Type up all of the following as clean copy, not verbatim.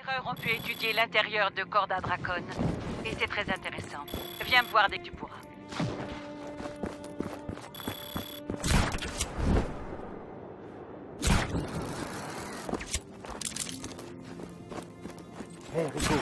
Erreurs ont pu étudier l'intérieur de Corda Dracon. Et c'est très intéressant. Viens me voir dès que tu pourras. Hé, Rico.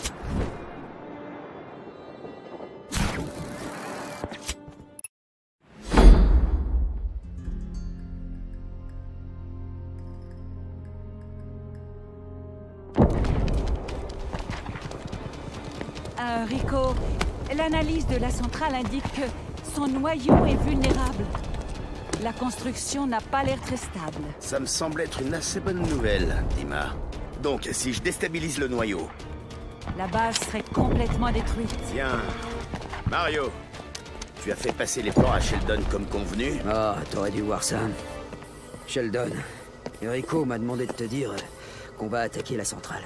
Rico, l'analyse de la centrale indique que son noyau est vulnérable. La construction n'a pas l'air très stable. Ça me semble être une assez bonne nouvelle, Dima. Donc, si je déstabilise le noyau... La base serait complètement détruite. Tiens, Mario, tu as fait passer les plans à Sheldon comme convenu? Ah, t'aurais dû voir ça. Sheldon, Rico m'a demandé de te dire qu'on va attaquer la centrale.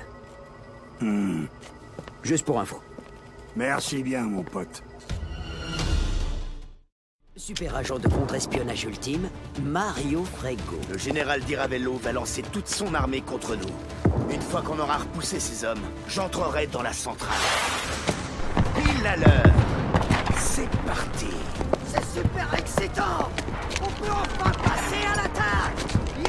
Juste pour info. Merci bien, mon pote. Super agent de contre-espionnage ultime, Mario Frego. Le général Di Ravello va lancer toute son armée contre nous. Une fois qu'on aura repoussé ces hommes, j'entrerai dans la centrale. Pile à l'heure. C'est parti. C'est super excitant. On peut enfin passer à l'attaque.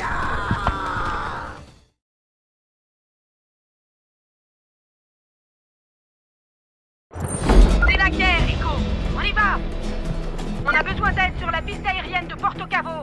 C'est la guerre, Rico. On y va. On a besoin d'aide sur la piste aérienne de Porto Cavo.